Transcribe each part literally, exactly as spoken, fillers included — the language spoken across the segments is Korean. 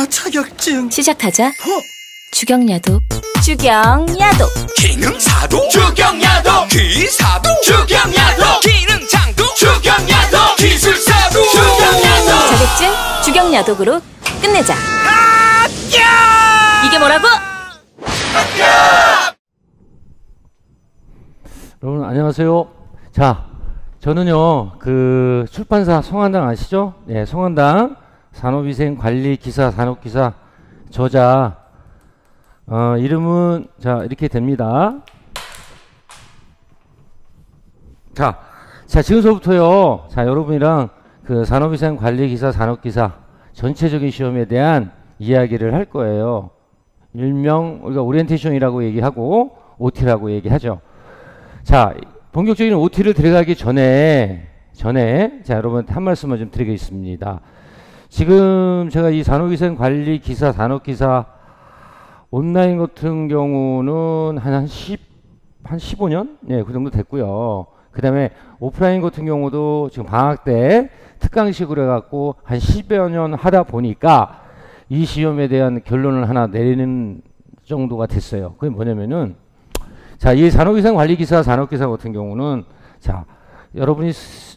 자격증. 시작하자. 어? 주경야도. 주경야도. 기능사도. 주경야도. 기사도. 주경야도. 기능장도. 주경야도. 기술사도. 주경야도. 자격증 주경야독으로 끝내자. 아! 야! 이게 뭐라고? 야! 여러분 안녕하세요. 자, 저는요 그 출판사 성한당 아시죠? 네, 성한당 산업위생관리기사 산업기사 저자 어, 이름은 자 이렇게 됩니다. 자, 자 지금서부터요. 자 여러분이랑 그 산업위생관리기사 산업기사 전체적인 시험에 대한 이야기를 할 거예요. 일명 우리가 오리엔테이션이라고 얘기하고 오티라고 얘기하죠. 자, 본격적인 오티를 들어가기 전에 전에 자 여러분한테 한 말씀을 좀 드리겠습니다. 지금 제가 이 산업위생관리기사 산업기사 온라인 같은 경우는 한, 한, 십, 한 십오 년? 네, 그 정도 됐고요. 그 다음에 오프라인 같은 경우도 지금 방학 때 특강식으로 해갖고 한 십여 년 하다 보니까 이 시험에 대한 결론을 하나 내리는 정도가 됐어요. 그게 뭐냐면은 자, 이 산업위생관리기사 산업기사 같은 경우는 자, 여러분이 스,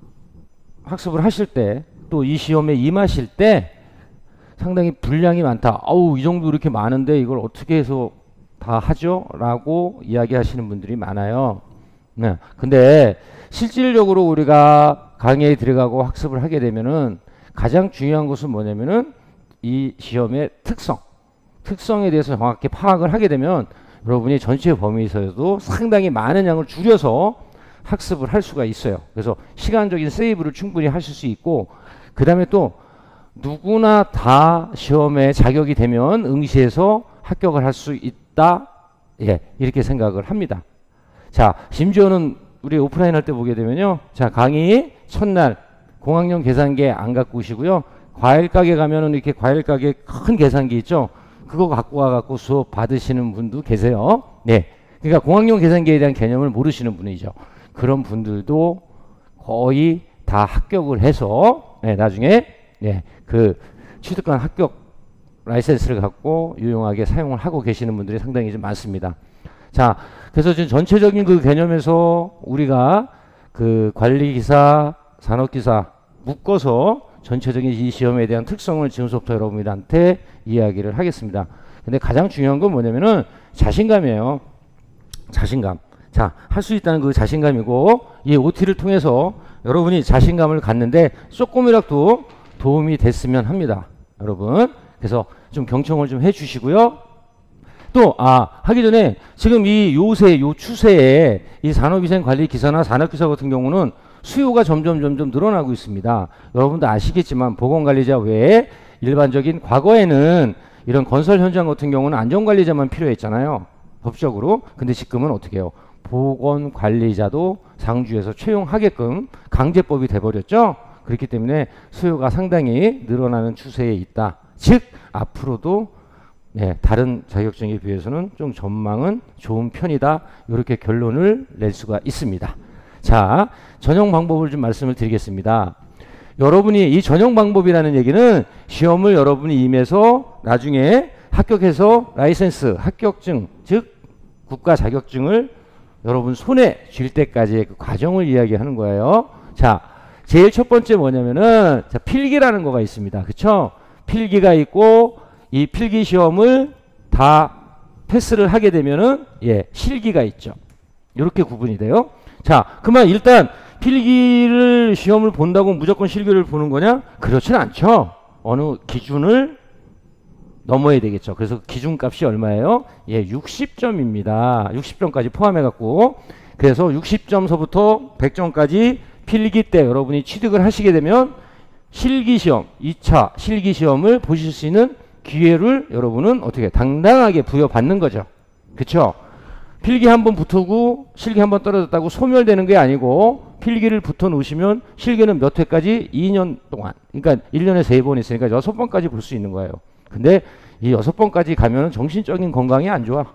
학습을 하실 때 또 이 시험에 임하실 때 상당히 분량이 많다. 아우, 이 정도 이렇게 많은데 이걸 어떻게 해서 다 하죠? 라고 이야기하시는 분들이 많아요. 네. 근데 실질적으로 우리가 강의에 들어가고 학습을 하게 되면은 가장 중요한 것은 뭐냐면은 이 시험의 특성, 특성에 대해서 정확히 파악을 하게 되면 여러분이 전체 범위에서도 상당히 많은 양을 줄여서 학습을 할 수가 있어요. 그래서 시간적인 세이브를 충분히 하실 수 있고, 그 다음에 또 누구나 다 시험에 자격이 되면 응시해서 합격을 할 수 있다. 예, 이렇게 생각을 합니다. 자, 심지어는 우리 오프라인 할 때 보게 되면요. 자, 강의 첫날 공학용 계산기 안 갖고 오시고요. 과일 가게 가면은 이렇게 과일 가게 큰 계산기 있죠. 그거 갖고 와갖고 수업 받으시는 분도 계세요. 네. 그러니까 공학용 계산기에 대한 개념을 모르시는 분이죠. 그런 분들도 거의 다 합격을 해서, 네, 나중에, 네, 그 취득한 합격 라이센스를 갖고 유용하게 사용을 하고 계시는 분들이 상당히 좀 많습니다. 자, 그래서 지금 전체적인 그 개념에서 우리가 그 관리기사, 산업기사 묶어서 전체적인 이 시험에 대한 특성을 지금부터 여러분들한테 이야기를 하겠습니다. 근데 가장 중요한 건 뭐냐면은 자신감이에요. 자신감. 자, 할 수 있다는 그 자신감이고, 이 오티를 통해서 여러분이 자신감을 갖는데 조금이라도 도움이 됐으면 합니다. 여러분. 그래서 좀 경청을 좀 해주시고요. 또, 아, 하기 전에 지금 이 요새, 요 추세에 이 산업위생관리기사나 산업기사 같은 경우는 수요가 점점 점점 늘어나고 있습니다. 여러분도 아시겠지만 보건관리자 외에 일반적인 과거에는 이런 건설 현장 같은 경우는 안전관리자만 필요했잖아요. 법적으로. 근데 지금은 어떻게 해요? 보건관리자도 상주에서 채용하게끔 강제법이 돼버렸죠. 그렇기 때문에 수요가 상당히 늘어나는 추세에 있다. 즉 앞으로도 네, 다른 자격증에 비해서는 좀 전망은 좋은 편이다. 이렇게 결론을 낼 수가 있습니다. 자, 전형 방법을 좀 말씀을 드리겠습니다. 여러분이 이 전형 방법이라는 얘기는 시험을 여러분이 임해서 나중에 합격해서 라이센스, 합격증, 즉 국가 자격증을 여러분 손에 쥘 때까지의 그 과정을 이야기하는 거예요. 자, 제일 첫 번째 뭐냐면은 자, 필기라는 거가 있습니다. 그쵸? 필기가 있고 이 필기 시험을 다 패스를 하게 되면은 예, 실기가 있죠. 이렇게 구분이 돼요. 자, 그러면 일단 필기를 시험을 본다고 무조건 실기를 보는 거냐? 그렇진 않죠. 어느 기준을 넘어야 되겠죠. 그래서 기준값이 얼마예요? 예, 육십 점입니다. 육십 점까지 포함해 갖고, 그래서 육십 점서부터 백 점까지 필기 때 여러분이 취득을 하시게 되면 실기시험, 이 차 실기시험을 보실 수 있는 기회를 여러분은 어떻게 당당하게 부여받는 거죠. 그쵸? 필기 한번 붙고 실기 한번 떨어졌다고 소멸되는 게 아니고, 필기를 붙어 놓으시면 실기는 몇 회까지? 이 년 동안. 그러니까 일 년에 세 번 있으니까 여섯 번까지 볼 수 있는 거예요. 근데 이 여섯 번까지 가면 정신적인 건강이 안 좋아.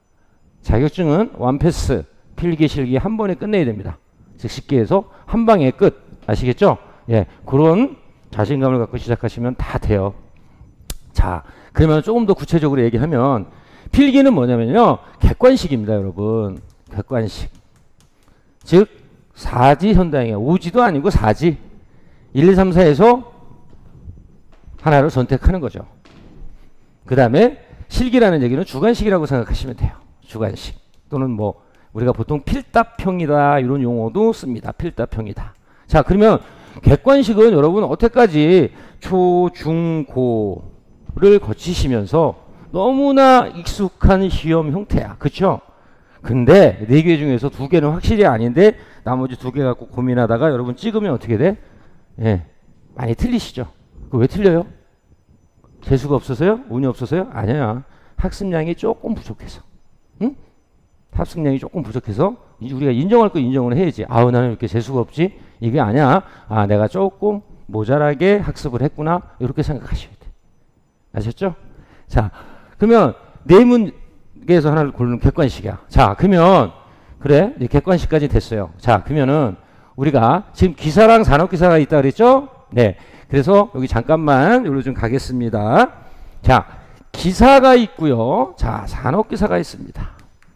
자격증은 원패스, 필기 실기 한 번에 끝내야 됩니다. 즉 쉽게 해서 한 방에 끝. 아시겠죠? 예, 그런 자신감을 갖고 시작하시면 다 돼요. 자, 그러면 조금 더 구체적으로 얘기하면 필기는 뭐냐면요. 객관식입니다, 여러분. 객관식. 즉 사지 현당이에요. 오지도 아니고 사지. 일, 이, 삼, 사에서 하나를 선택하는 거죠. 그 다음에 실기라는 얘기는 주관식이라고 생각하시면 돼요. 주관식. 또는 뭐 우리가 보통 필답형이다 이런 용어도 씁니다. 필답형이다. 자, 그러면 객관식은 여러분 어때까지 초, 중, 고를 거치시면서 너무나 익숙한 시험 형태야. 그쵸? 근데 네 개 중에서 두 개는 확실히 아닌데 나머지 두 개 갖고 고민하다가 여러분 찍으면 어떻게 돼? 예, 많이 틀리시죠? 그 왜 틀려요? 재수가 없어서요? 운이 없어서요? 아니야. 학습량이 조금 부족해서. 응? 학습량이 조금 부족해서 우리가 인정할 거 인정을 해야지. 아우 나는 이렇게 재수가 없지? 이게 아니야. 아 내가 조금 모자라게 학습을 했구나. 이렇게 생각하셔야 돼. 아셨죠? 자, 그러면 네 문제에서 하나를 고르는 객관식이야. 자, 그러면 그래 이제 객관식까지 됐어요. 자, 그러면은 우리가 지금 기사랑 산업기사가 있다 그랬죠? 네. 그래서 여기 잠깐만 여기로 좀 가겠습니다. 자, 기사가 있고요. 자, 산업기사가 있습니다.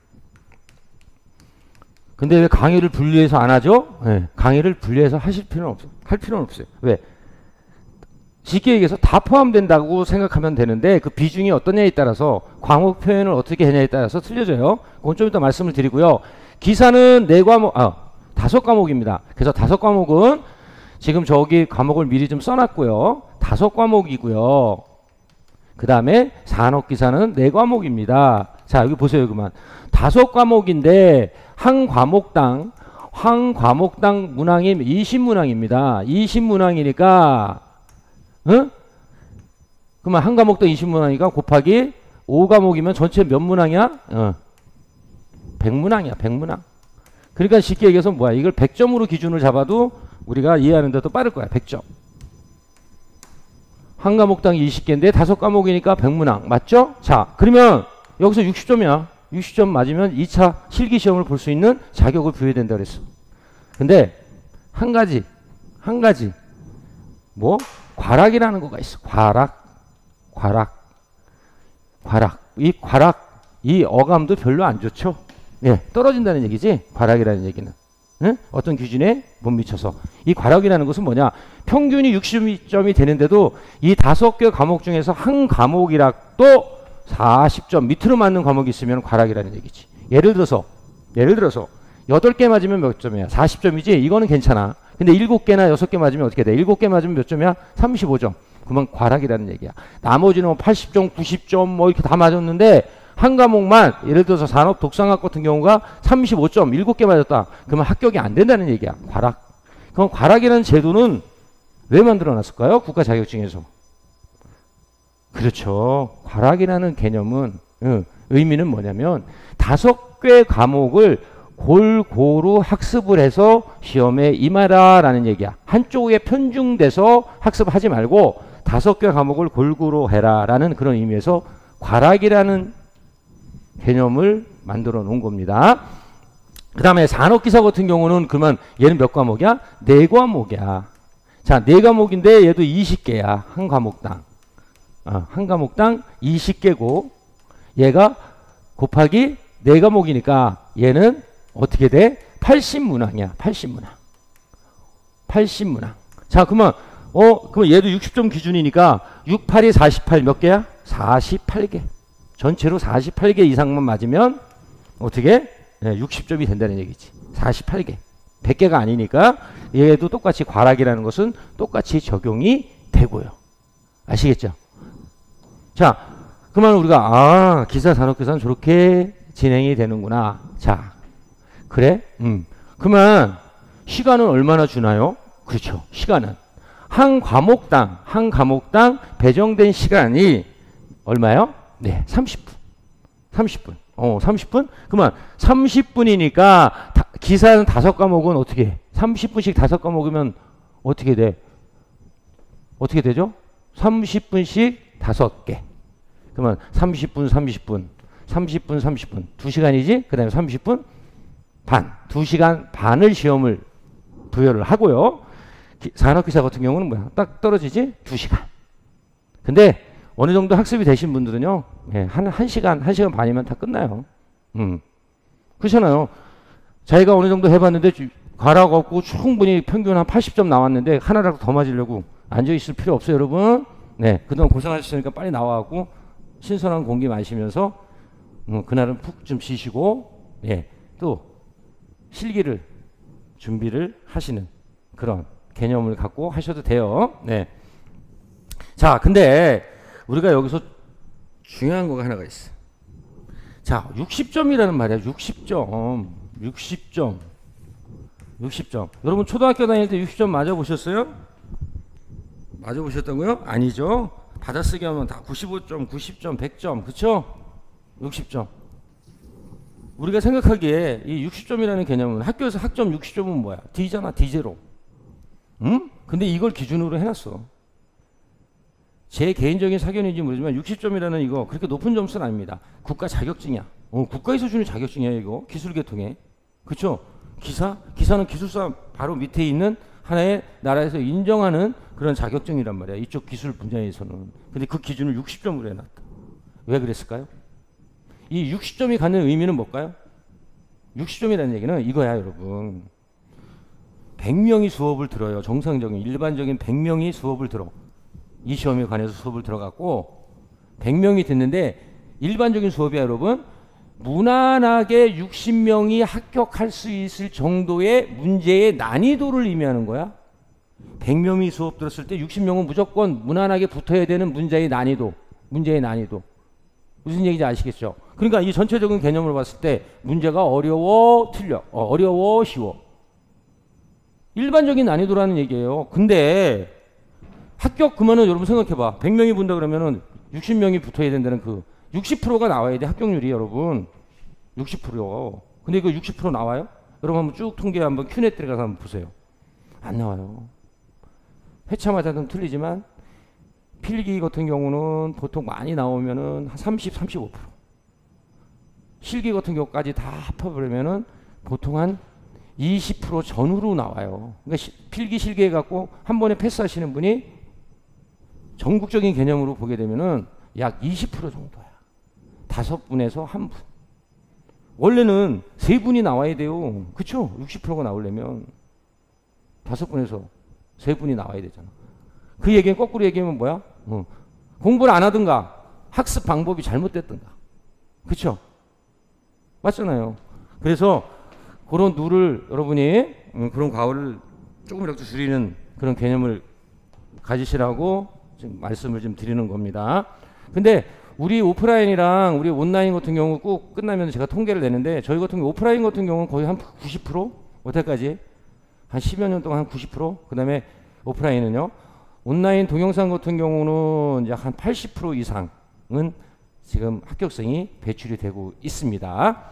근데 왜 강의를 분리해서 안 하죠? 네. 강의를 분리해서 하실 필요는 없어요. 할 필요는 없어요. 왜? 쉽게 얘기해서 다 포함된다고 생각하면 되는데 그 비중이 어떠냐에 따라서 과목 표현을 어떻게 하냐에 따라서 틀려져요. 그건 좀 이따 말씀을 드리고요. 기사는 네 과목, 아, 다섯 과목입니다. 그래서 다섯 과목은 지금 저기 과목을 미리 좀 써놨고요. 다섯 과목이고요. 그 다음에 산업기사는 네 과목입니다. 자, 여기 보세요. 그만. 다섯 과목인데 한 과목당 한 과목당 문항이 이십 문항입니다. 이십 문항이니까 응? 그러면 한 과목당 이십 문항이니까 곱하기 오 과목이면 전체 몇 문항이야? 어. 백 문항이야. 백 문항. 그러니까 쉽게 얘기해서 뭐야? 이걸 백 점으로 기준을 잡아도 우리가 이해하는 데도 빠를 거야. 백 점. 한 과목당 이십 개인데 다섯 과목이니까 백 문항. 맞죠? 자, 그러면 여기서 육십 점이야. 육십 점 맞으면 이 차 실기시험을 볼 수 있는 자격을 부여된다 그랬어. 근데 한 가지, 한 가지 뭐? 과락이라는 거가 있어. 과락, 과락, 과락. 이 과락, 이 어감도 별로 안 좋죠. 예, 떨어진다는 얘기지. 과락이라는 얘기는. 응? 어떤 기준에 못 미쳐서. 이 과락이라는 것은 뭐냐? 평균이 육십 점이 되는데도 이 다섯 개 과목 중에서 한 과목이라도 사십 점 밑으로 맞는 과목이 있으면 과락이라는 얘기지. 예를 들어서, 예를 들어서 여덟 개 맞으면 몇 점이야? 사십 점이지? 이거는 괜찮아. 근데 일곱 개나 여섯 개 맞으면 어떻게 돼? 일곱 개 맞으면 몇 점이야? 삼십오 점. 그러면 과락이라는 얘기야. 나머지는 뭐 팔십 점, 구십 점 뭐 이렇게 다 맞았는데 한 과목만 예를 들어서 산업 독상학 같은 경우가 삼십오 점, 일곱 개 맞았다. 그러면 합격이 안 된다는 얘기야. 과락. 그럼 과락이라는 제도는 왜 만들어 놨을까요? 국가 자격증에서. 그렇죠. 과락이라는 개념은 응, 의미는 뭐냐면 다섯 개 과목을 골고루 학습을 해서 시험에 임하라라는 얘기야. 한쪽에 편중돼서 학습하지 말고 다섯 개 과목을 골고루 해라라는 그런 의미에서 과락이라는 개념을 만들어 놓은 겁니다. 그 다음에 산업기사 같은 경우는 그러면 얘는 몇 과목이야? 네 과목이야. 자, 네 과목인데 얘도 이십 개야. 한 과목당. 어, 한 과목당 이십 개고 얘가 곱하기 네 과목이니까 얘는 어떻게 돼? 팔십 문항이야. 팔십 문항. 팔십 문항. 자, 그러면 어, 그럼 얘도 육십 점 기준이니까 육, 팔이 사십팔 몇 개야? 사십팔 개. 전체로 사십팔 개 이상만 맞으면 어떻게? 네, 육십 점이 된다는 얘기지. 사십팔 개. 백 개가 아니니까 얘도 똑같이 과락이라는 것은 똑같이 적용이 되고요. 아시겠죠? 자, 그러면 우리가 아, 기사 산업기사는 저렇게 진행이 되는구나. 자, 그래? 음. 그러면 시간은 얼마나 주나요? 그렇죠. 시간은 한 과목당 한 과목당 배정된 시간이 얼마요? 네, 삼십 분. 삼십 분. 어, 삼십 분? 그러면 삼십 분이니까 다, 기사는 다섯 과목은 어떻게 해? 삼십 분씩 다섯 과목이면 어떻게 돼? 어떻게 되죠? 삼십 분씩 다섯 개. 그러면 삼십 분, 삼십 분, 삼십 분, 삼십 분. 두 시간이지? 그 다음에 삼십 분 반. 두 시간 반을 시험을 부여를 하고요. 기, 산업기사 같은 경우는 뭐야? 딱 떨어지지? 두 시간. 근데 어느 정도 학습이 되신 분들은요, 예, 한, 한 시간, 한 시간 반이면 다 끝나요. 음. 그렇잖아요. 자기가 어느 정도 해봤는데, 과락 없고 충분히 평균 한 팔십 점 나왔는데, 하나라도 더 맞으려고 앉아있을 필요 없어요, 여러분. 네. 그동안 고생하셨으니까 빨리 나와갖고, 신선한 공기 마시면서, 음, 그날은 푹 좀 쉬시고, 예. 또, 실기를, 준비를 하시는 그런 개념을 갖고 하셔도 돼요. 네. 자, 근데, 우리가 여기서 중요한 거가 하나가 있어. 자, 육십 점이라는 말이야. 육십 점. 육십 점. 육십 점. 여러분 초등학교 다닐 때 육십 점 맞아보셨어요? 맞아보셨다고요? 아니죠. 받아쓰기 하면 다 구십오 점, 구십 점, 백 점. 그쵸? 육십 점. 우리가 생각하기에 이 육십 점이라는 개념은 학교에서 학점 육십 점은 뭐야? D잖아. D제로. 응? 근데 이걸 기준으로 해놨어. 제 개인적인 사견인지 모르지만 육십 점이라는 이거 그렇게 높은 점수는 아닙니다. 국가 자격증이야. 어, 국가에서 주는 자격증이야 이거. 기술계통에. 그쵸? 기사? 기사는 기술사 바로 밑에 있는 하나의 나라에서 인정하는 그런 자격증이란 말이야. 이쪽 기술 분야에서는. 근데 그 기준을 육십 점으로 해놨다. 왜 그랬을까요? 이 육십 점이 갖는 의미는 뭘까요? 육십 점이라는 얘기는 이거야 여러분. 백 명이 수업을 들어요. 정상적인 일반적인 백 명이 수업을 들어. 이 시험에 관해서 수업을 들어갔고 백 명이 듣는데 일반적인 수업이야 여러분. 무난하게 육십 명이 합격할 수 있을 정도의 문제의 난이도를 의미하는 거야. 백 명이 수업 들었을 때 육십 명은 무조건 무난하게 붙어야 되는 문제의 난이도. 문제의 난이도. 무슨 얘기인지 아시겠죠? 그러니까 이 전체적인 개념으로 봤을 때 문제가 어려워 틀려. 어, 어려워 쉬워. 일반적인 난이도라는 얘기예요. 근데 합격 그러면은 여러분 생각해봐. 백 명이 본다 그러면은 육십 명이 붙어야 된다는 그 육십 퍼센트가 나와야 돼. 합격률이 여러분. 육십 퍼센트. 근데 그 육십 퍼센트 나와요? 여러분 한번 쭉 통계 한번 큐넷 들어가서 한번 보세요. 안 나와요. 회차마다 좀 틀리지만 필기 같은 경우는 보통 많이 나오면은 한 삼십, 삼십오 퍼센트. 실기 같은 경우까지 다 합해보면은 보통 한 이십 퍼센트 전후로 나와요. 그러니까 시, 필기 실기 해갖고 한 번에 패스하시는 분이 전국적인 개념으로 보게 되면은 약 이십 퍼센트 정도야. 다섯 분에서 한 분. 원래는 세 분이 나와야 돼요. 그쵸? 육십 퍼센트가 나오려면 다섯 분에서 세 분이 나와야 되잖아. 그 얘기는 거꾸로 얘기하면 뭐야? 어. 공부를 안 하든가 학습 방법이 잘못됐든가. 그쵸? 맞잖아요. 그래서 그런 룰을 여러분이 음, 그런 과오를 조금이라도 줄이는 그런 개념을 가지시라고 지금 말씀을 좀 드리는 겁니다. 근데 우리 오프라인이랑 우리 온라인 같은 경우 꼭 끝나면 제가 통계를 내는데 저희 같은 경우 오프라인 같은 경우는 거의 한 구십 퍼센트? 어때까지? 한 십여 년 동안 한 구십 퍼센트? 그 다음에 오프라인은요. 온라인 동영상 같은 경우는 약 한 팔십 퍼센트 이상은 지금 합격생이 배출이 되고 있습니다.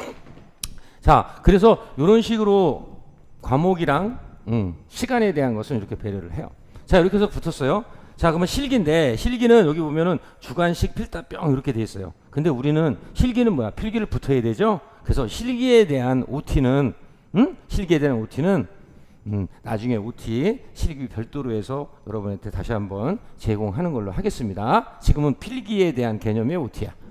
자, 그래서 이런 식으로 과목이랑 음, 시간에 대한 것은 이렇게 배려를 해요. 자, 이렇게 해서 붙었어요. 자, 그러면 실기인데 실기는 여기 보면은 주관식 필답병 이렇게 돼 있어요. 근데 우리는 실기는 뭐야? 필기를 붙어야 되죠. 그래서 실기에 대한 오티는 음? 실기에 대한 오티는 음, 나중에 오티 실기 별도로 해서 여러분한테 다시 한번 제공하는 걸로 하겠습니다. 지금은 필기에 대한 개념의 오티야.